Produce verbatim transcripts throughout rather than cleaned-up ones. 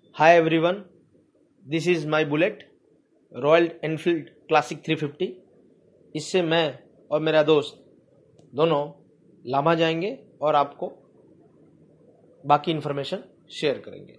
Hi everyone, this is my bullet royal enfield classic three fifty. इससे मैं और मेरा दोस्त दोनों लामा जाएंगे और आपको बाकी इन्फॉर्मेशन शेयर करेंगे।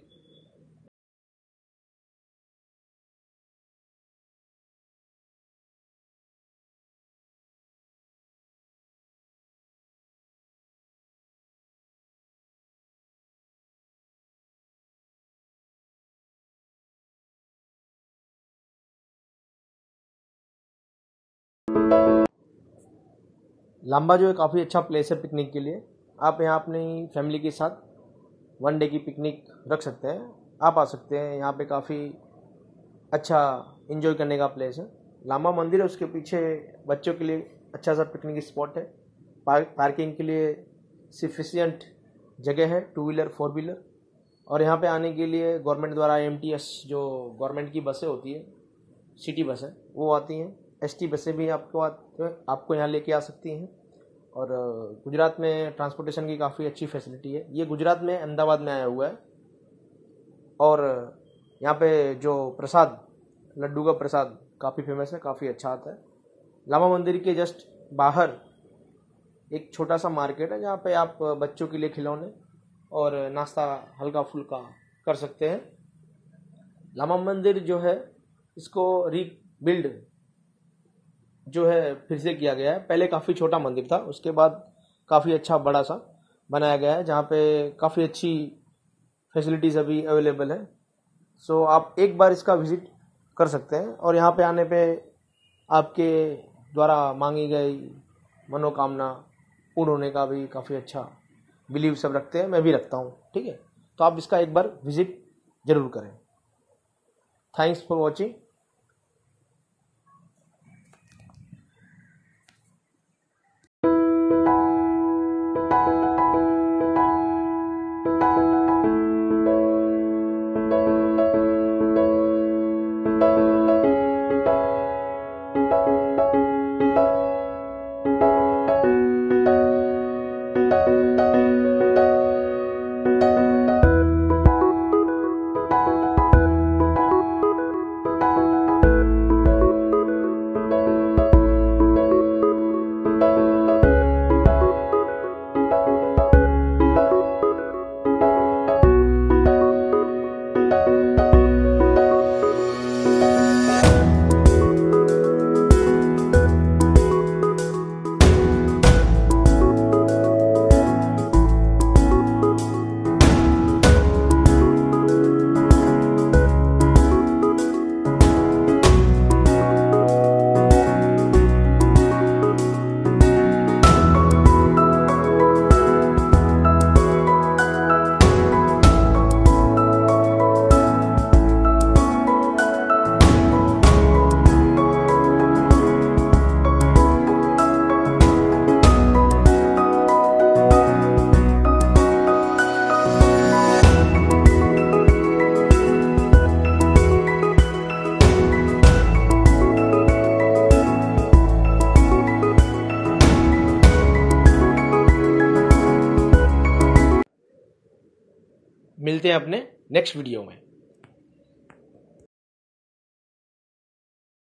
लांबा जो है काफ़ी अच्छा प्लेस है पिकनिक के लिए। आप यहाँ अपनी फैमिली के साथ वन डे की पिकनिक रख सकते हैं। आप आ सकते हैं, यहाँ पे काफ़ी अच्छा एंजॉय करने का प्लेस है। लांबा मंदिर है, उसके पीछे बच्चों के लिए अच्छा सा पिकनिक स्पॉट है। पार्क पार्किंग के लिए सफिशिएंट जगह है, टू व्हीलर फोर व्हीलर। और यहाँ पे आने के लिए गवर्नमेंट द्वारा एम टी एस जो गवर्नमेंट की बसें होती है, सिटी बसें, वो आती हैं। एस टी बसें भी आपको आपको यहाँ लेके आ सकती हैं। और गुजरात में ट्रांसपोर्टेशन की काफ़ी अच्छी फैसिलिटी है। ये गुजरात में अहमदाबाद में आया हुआ है। और यहाँ पे जो प्रसाद, लड्डू का प्रसाद काफ़ी फेमस है, काफ़ी अच्छा आता है। लामा मंदिर के जस्ट बाहर एक छोटा सा मार्केट है, जहाँ पे आप बच्चों के लिए खिलौने और नाश्ता हल्का फुल्का कर सकते हैं। लामा मंदिर जो है, इसको रीबिल्ड जो है फिर से किया गया है। पहले काफ़ी छोटा मंदिर था, उसके बाद काफ़ी अच्छा बड़ा सा बनाया गया है, जहाँ पे काफ़ी अच्छी फैसिलिटीज़ अभी अवेलेबल है। सो आप एक बार इसका विज़िट कर सकते हैं। और यहाँ पे आने पे आपके द्वारा मांगी गई मनोकामना पूर्ण होने का भी काफ़ी अच्छा बिलीव सब रखते हैं, मैं भी रखता हूँ। ठीक है, तो आप इसका एक बार विज़िट ज़रूर करें। Thanks for watching. मिलते हैं अपने नेक्स्ट वीडियो में।